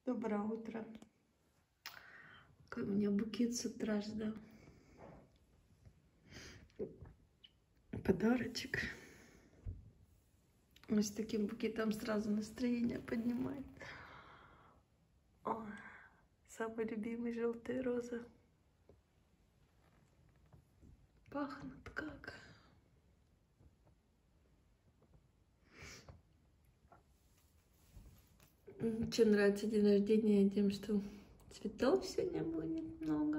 Доброе утро. Какой у меня букет с утра ждал. Подарочек. Мы с таким букетом сразу настроение поднимает. О, самый любимый желтые розы. Пахнут как. Че нравится день рождения тем, что цветов сегодня будет много.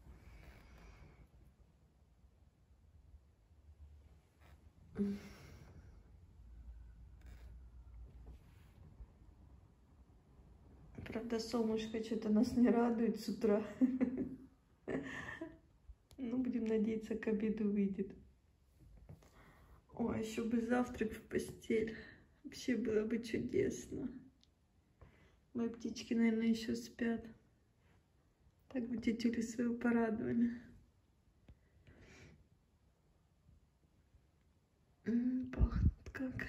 Правда, солнышко что-то нас не радует с утра. Ну, будем надеяться, к обеду выйдет. Ой, еще бы завтрак в постель. Вообще было бы чудесно. Мои птички, наверное, еще спят. Так бы тетюли свою порадовали. Пахнет как.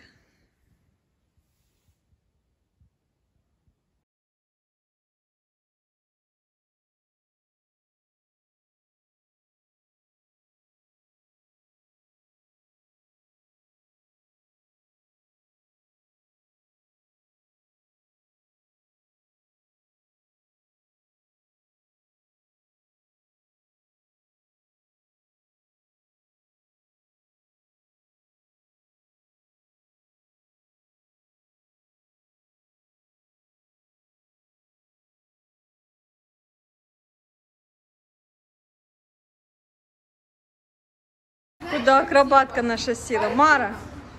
Куда акробатка наша села? Мара?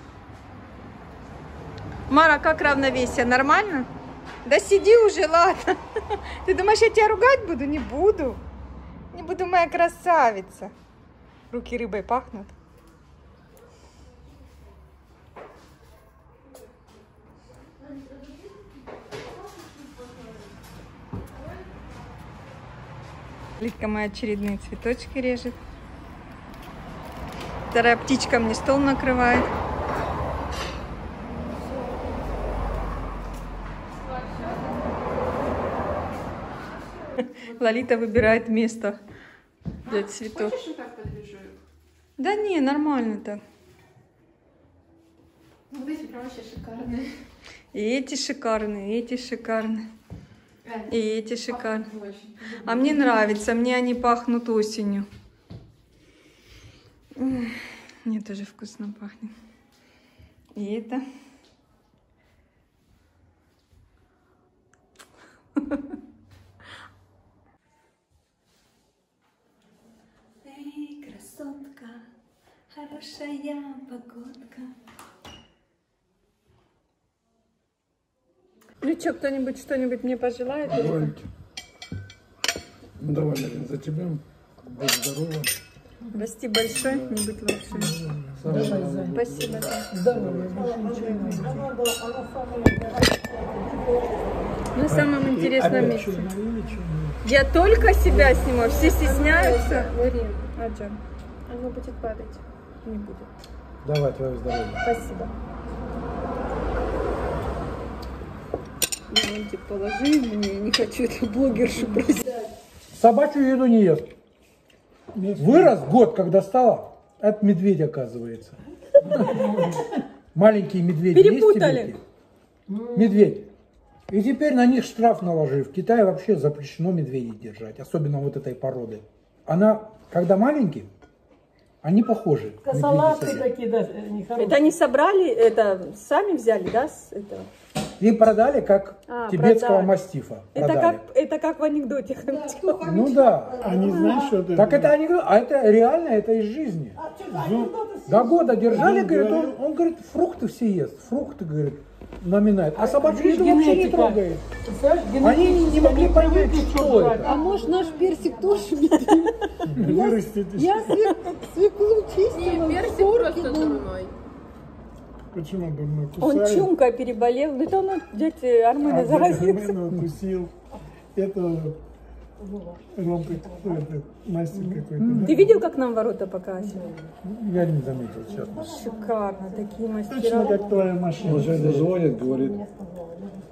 Мара, как равновесие? Нормально? Да сиди уже, ладно. Ты думаешь, я тебя ругать буду? Не буду. Не буду, моя красавица. Руки рыбой пахнут. Лидка моя очередные цветочки режет. Вторая птичка мне стол накрывает. Лолита выбирает место для цветов. Хочешь, так подвяжу? Да не, нормально так. Вот эти прям вообще шикарные. И эти шикарные, и эти шикарные. И эти шикарные. А мне нравится, мне они пахнут осенью. Мне тоже вкусно пахнет. И это. Эй, красотка, хорошая погодка. Ну что, кто-нибудь что-нибудь мне пожелает? Давайте. Ну, давай, Марина, за тебя. Будь здорова. Расти большой, не быть лучше. Спасибо. На самом интересном месте. Я только себя снимаю, все стесняются. Аджан. Оно будет падать. Не будет. Давай, твое здоровье. Спасибо. Лимончик положи, мне не хочу эту блогершу просить. Собачью еду не ест. Вырос год, когда стала, от медведя, оказывается. Маленькие медведи. Перепутали. Есть медведь. И теперь на них штраф наложи. В Китае вообще запрещено медведей держать, особенно вот этой породы. Она, когда маленькие, они похожи. Косолапые такие, да, нехорошие. Это они собрали, это сами взяли, да? Это... Им продали как тибетского продали. мастифа. Это как в анекдоте. Ну да. Они знают, что это... Так это анекдот, а это реально, это из жизни. До года держали, говорит, он говорит, фрукты все ест, фрукты, говорит, наминает. А собачью еду вообще не трогает. Они не могли понять, что это. А может наш персик тоже медведь? Вырастет. Я свеклу чистила. Персик просто дурной. Почему дурно Он кусает? чумкой переболел. Это он дядя Армена заразился. Армена укусил. Это Ромка, это мастер какой-то. Ты видел, как нам ворота показывают? Я не заметил, честно. Шикарно, такие Точно мастера. как твоя машина. Он сегодня звонит, говорит,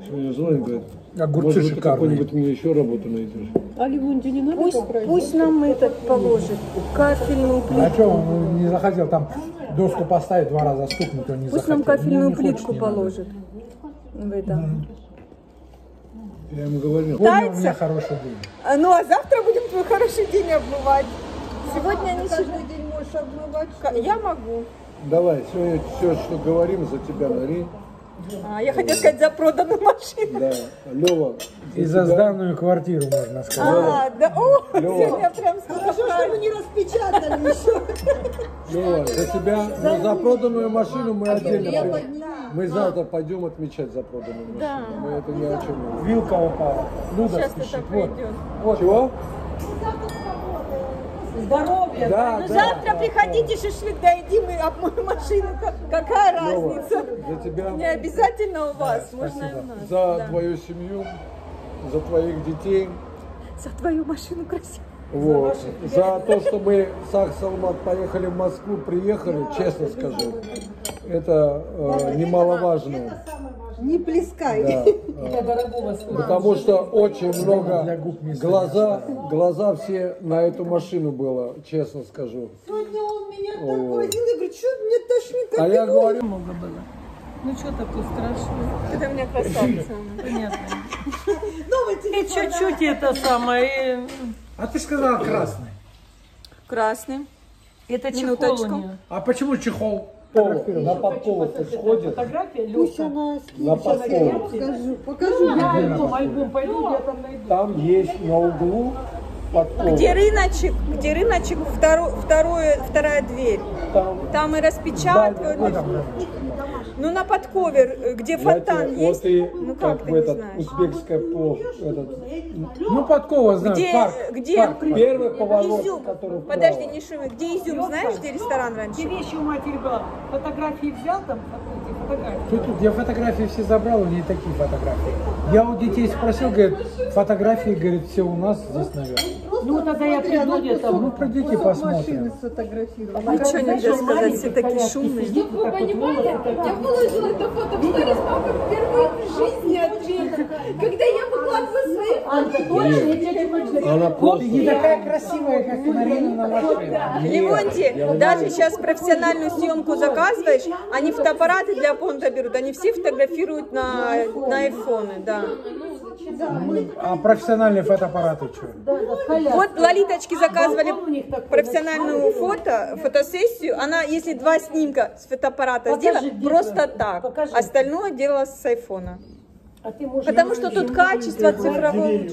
Мне звонит, говорит, Огурцы может быть, шикарные. какую-нибудь мне еще работу найдешь. А Левонте не надо попросить? Пусть нам этот положит кафельную плитку. А что, он не захотел там доску поставить, 2 раза стукнуть, он не Пусть захотел. нам кафельную Не хочет, плитку не надо. положит. В этом. Я ему говорил. Сегодня у меня хороший день. Ну а завтра будем твой хороший день обмывать. Сегодня они Каждый день можешь обмывать. Я могу. Давай, сегодня все, что говорим, за тебя Мари. Я хотела сказать за проданную машину. Да, Лева. И за сданную квартиру, можно сказать. Да, о, Лёва. сегодня прям Хорошо, что мы не распечатали еще. Лева, за тебя, но за проданную машину мы отдельно Я пойдем. подниму. Мы завтра пойдем отмечать за проданную машину. Да. Мы это ни о чем не говорим. Вилка упала. Люда Сейчас спешит. это Вот. пройдет. Чего? Здоровья. Да, Ну да. завтра приходите, шашлык доедим и обмоем машину. Какая Лёва, разница? за тебя, Не обязательно у вас, можно и у нас. за Да. твою семью, за твоих детей. За твою машину красивую. Вот. За то, что мы с Аксалмат поехали в Москву, приехали, честно скажу, это немаловажно. Не плескай. Да. Потому что очень много глаза все на эту машину было, честно скажу. Сегодня он меня так возил и говорит, что мне тошнит, как А я говорю, Много было. Ну что такое страшное? Это у меня красавица. Понятно. новый И телефон. чуть-чуть это самое. А ты сказала красный. Красный. Это чехол Минуточку. у нее. А почему чехол? на подполу-то сходит, Фотография, Пусть Лёша. она на скинет. Сейчас я подполу. покажу. Покажу. Я альбом пойду, я там найду. Там есть на углу подпол. Где рыночек, вторая дверь. Там и распечатывают. Ну на подковер, где фонтан есть. Вот и Ну как как ты в не этот знаешь? узбекское Ну, подкова знаю. Где, Парк. где Первый поворот, изюм? который Подожди, вправо. не шуми. Где изюм? Знаешь, где ресторан Где раньше? вещи у матери была? Фотографии взял там? Эти фотографии. Тут я фотографии все забрал, у нее такие фотографии. Я у детей спросил, говорит, фотографии, говорит, все у нас здесь, наверное. Ну тогда я приду где-то. Ну, придите, Машины посмотрим. сфотографировал. Ничего нельзя сказать, все такие шумные. Вы понимаете, Я выложила это фото в сторис, папа впервые в жизни ответил. Когда я выкладываю свои Анта, точно? Я тебе говорю, Она Ты просто... не такая красивая, как Марина на машине. Левонти, даже сейчас профессиональную съемку заказываешь, они фотоаппараты для понта берут, они все фотографируют на айфоны, да. А профессиональные фотоаппараты что? Вот Лолиточки заказывали профессиональную фотосессию, она, если 2 снимка с фотоаппарата сделала, просто так, остальное делала с айфона. а ты можешь... Потому что тут качество цифровое.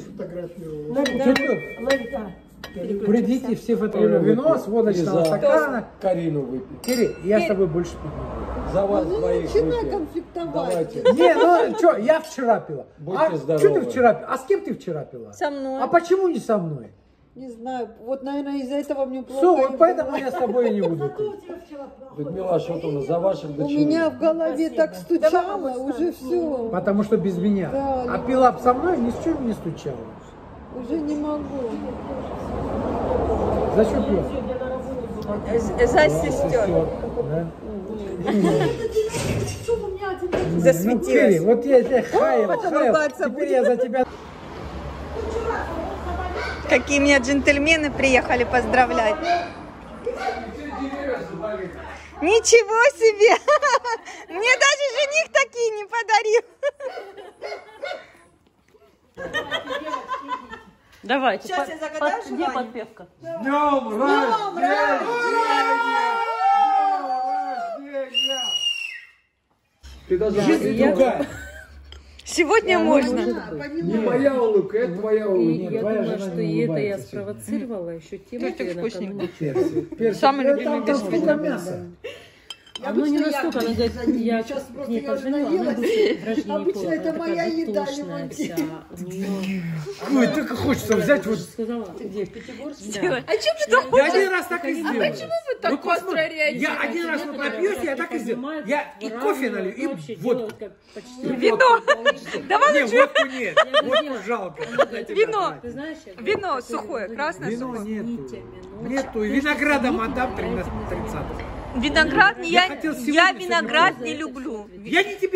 Придите, все фотографии. Вино с водочного И за стакана. Карину выпить. Кири, я с тобой больше пить не буду. За вас двоих Начинай выпьем. конфликтовать. Давайте. Не, ну что, я вчера пила. Будьте А здоровы. что ты вчера пила? А с кем ты вчера пила? Со мной. А почему не со мной? Не знаю, вот, наверное, из-за этого мне плохо. Все, и вот поэтому было. я с тобой и не буду пить. Людмила Ашотовна, за ваших У дочерей. меня в голове так стучало, уже все. Потому что без меня. Да, А пила б со мной, ни с чем не стучала. Уже не могу. За что пьешь? За сестер. Да? Ну, Кири, Засветилась. вот я тебя хаял, улыбаться теперь я за тебя... Какие меня джентльмены приехали поздравлять. Ничего себе! Мне даже жених такие не подарил. Давайте. Сейчас я загадаю Где желание. подпевка? Днем рождения! Ты даже Жизнь другая. Сегодня можно. не моя улыбка, это твоя улыбка. Я твоя думаю, жена что не и это я улыбается сегодня. спровоцировала еще тем, что я накануне. Персик. Самый Да, любимый там сколько мяса. Оно не настолько, она говорит, я к ней позвонила, она говорит, дрожжи Обычно это моя еда, тушная Левонтий. вся. У нее... Ой, только хочется взять вот... Сказала, где, в Пятигорске? А что ты там? Я один раз так и сделал. Почему вы так остро реагируете? Я один раз вот напьюсь, я так и сделал. Я и кофе налью, и водку. Вино. Давай Не, лучше водку нет. Водку жалко. вино. Ты знаешь, я говорю, Вино такое сухое, вино красное Вино сухое. нету. Нету. И виноградом отдам 13. Виноград, Я хотел сегодня, я сегодня виноград поздно. не люблю. Я не тебе дам.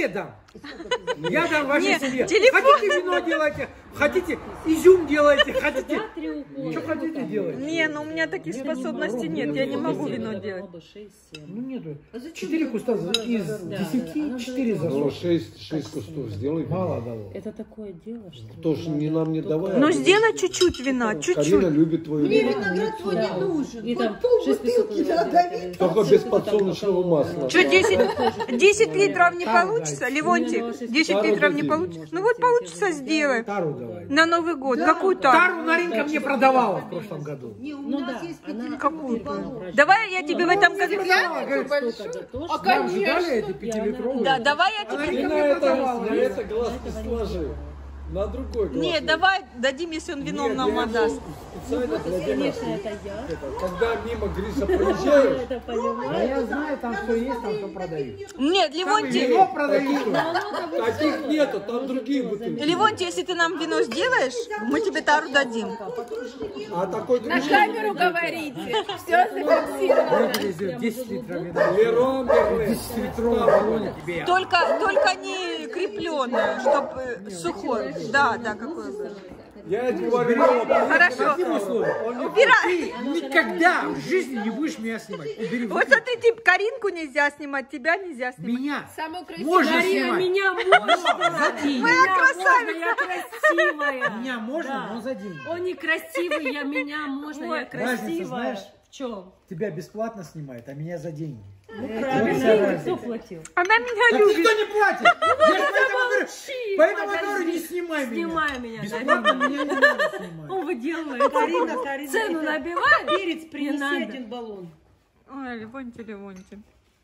Я дам вашей Нет, семье. телефон. Хотите вино делайте, хотите изюм делайте, хотите. 2-3 укола. Что хотите делать? Не, ну у меня таких способностей нет, я не могу вино делать. Ну нету. 4 куста из 10, 4 Ну, засохли. 6 кустов сделай. Мало дало. Это такое дело, что... То, что нам не давай. Ну сделай чуть-чуть вина, Карина чуть-чуть. любит твою Мне вино. виноград твой не нужен. И там Вот 6 полбутылки надо. Только без подсолнечного масла. Что, 10 литров не получится? Левонтик, 10 литров не получится? Ну вот получится, сделай. Тару давай. На Новый год. Какую тару? Тару Наринка мне продавала в прошлом году. Не, у Ну нас да, есть она... Какую? Врачи. Давай я тебе в этом году... Столько дотошно. Нам же дали эти 5-литровые. Да, давай я тебе... Ты на это глазки сложи. На другой глаз. Не, давай дадим, если он вином нам отдаст. Специально для Конечно, это я. Когда мимо Гриша проезжаешь, Это А понимаю. я знаю, там что есть, там что продают. Нет, Там Левонтий, вино продают. таких нету, там другие бутылки. Левонтий, если ты нам вино сделаешь, мы тебе тару дадим. А такой На другой. камеру говорите. Все зафиксировано. Вывезет 10 литров вина. Лерон, 10 литров баллоне тебе я. Только не крепленое, чтобы сухое. Да, какое было. я тебе говорю, Хорошо. Убирай. Никогда в жизни не будешь меня снимать. Убери. Вот смотри, типа, Каринку нельзя снимать, тебя нельзя снимать. Меня Самую красивую. можно снимать. Меня можно. Моя красавица. Я красивая. Меня можно, Да. но за деньги. Он не красивый, меня можно, я Разница, красивая. знаешь? В чем? Тебя бесплатно снимают, а меня за деньги. Правильно, кто платил? Она меня Так любит. никто не платит. Я же поэтому говорю, не снимай меня. Снимай меня. Бесплатно меня не надо снимать. Он выделывает. Карина, Цену набивает. перец Не принеси надо. один баллон. Ой, Левонтий.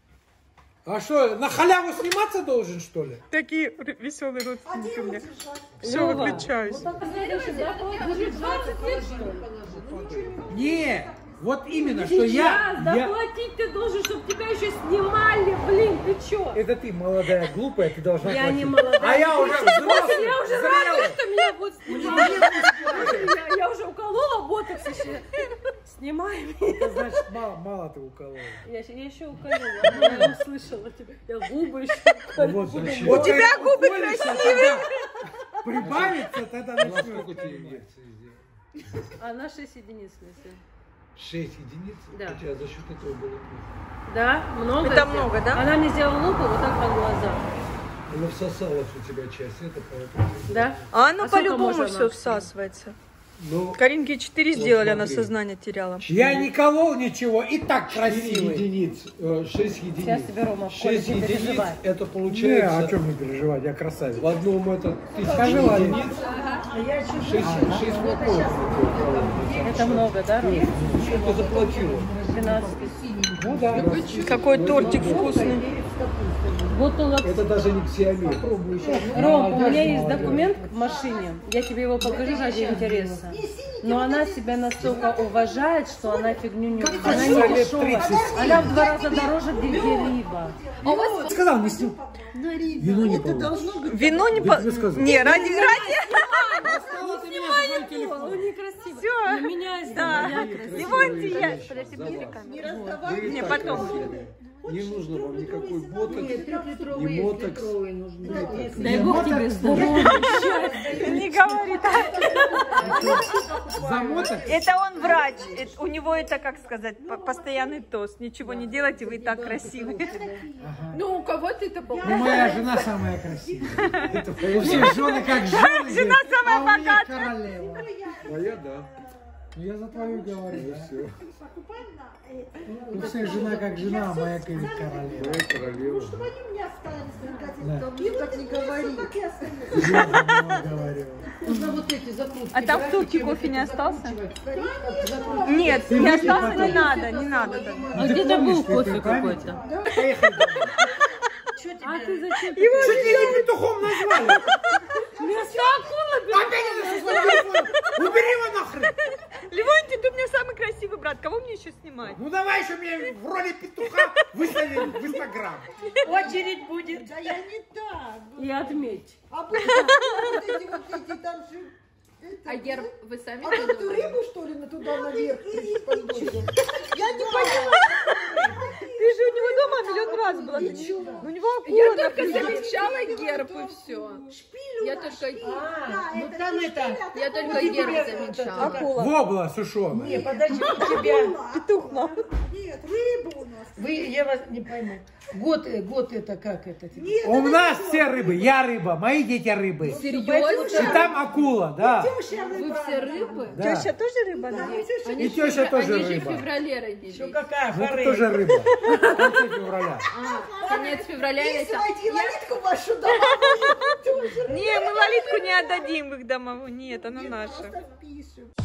А что, на халяву сниматься должен, что ли? Такие веселые родственники у меня. Все, выключаюсь. Не, вот именно, что я... Заплатить ты должен, чтобы тебя еще снимали, блин, ты чё? Это ты, молодая, глупая, ты должна Я платить. не молодая. А я уже взрослый, Я уже зрелый. рада, что меня будут снимать. Я уже уколола ботокс еще. Снимай меня. Это значит, мало ты уколола. Я еще уколола. Я услышала тебя. Я губы еще Вот зачем. У тебя губы красивые. Прибавится, тогда сколько начнется. тебе инъекций сделать? Она 6 единиц несет. 6 единиц? Да. У тебя за счет этого было плохо. Да? Много? Это много, да? Она мне сделала лупу вот так под глаза. Она всосалась у тебя часть, это поэтому. Да? А оно А сколько по-любому можно все нам? всасывается. Ну, Каринке 4 сделали, она смотри. сознание теряла. Я не колол ничего, и так 4 красивый. единиц, 6 единиц. Сейчас тебе, Рома, 6 не единиц, переживай. это Не, получается... о чем мне переживать, я красавец. В одном это 1000 Скажи, Валя. единиц, 6 вопросов. Это много, да, Рома? Что ты заплатила? 12. Ну да. Какой тортик вкусный. Бутылок. Это даже не ксиамид. Ром, у меня есть документ в машине. Я тебе его покажу ради интереса. Но она себя настолько уважает, что она фигню не уважает. Она не дешевая. Она в 2 раза дороже где-либо. Сказал, не снимай. Вино не получится. Вино не по... тебе сказал. Не, ради... Он некрасивый. Всё. И меня Да. я красивая. Левонтий, я... Подожди, ближе ко мне. Не, потом. Не нужно вам никакой ботокс, не мотокс. Дай Бог тебе здоровья. Не говори так. Замоток. Это он врач. У него это, как сказать, постоянный тост. Ничего не делайте, вы и так красивые. Ну, у кого-то это было. Ну, моя жена самая красивая. У всех жены как жены. Жена говорит, самая а у меня богатая. королева. Моя, да. Ну, я за твою говорю, да. Все. У всех жена как жена, а моя королева. Моя королева. Да. Так не говори. Я за него говорю. Нужно вот эти закрутки. А там в турке кофе не остался? Нет, не остался, не надо, не надо. А где-то был кофе какой-то. А ты зачем? Что тебя петухом назвали? Вместо акулы Опять это со своим телефоном. Убери его нахрен. Левонтий, ты у меня самый красивый брат. Кого мне еще снимать? Ну давай еще меня в роли петуха выставили в Инстаграм. очередь будет. Да я не так. И отметь. А вот эти там же... А герб вы сами А как ты придумали? рыбу, что ли, туда наверх подводишь? Я не поняла. Ты же у него дома миллион раз была. У него акула. Я только замечала герб и все. Я только герб замечала. Акула. Вобла сушеная. Не, подожди, у тебя... Петух, мам. Нет, рыба у нас. Я вас не пойму. Год это как это? У нас все рыбы. Я рыба, мои дети рыбы. И Серьезно? там акула, да. Вы все рыбы? Да. Теща тоже рыба, да? И теща тоже Они же в рыба. феврале родились. Ну какая Ну, это форель? тоже рыба. В конце февраля. Конец февраля. Сводила Литку вашу домовую тоже. Не, мы Лолитку не отдадим в их домовую. Нет, она наша. Просто впишем.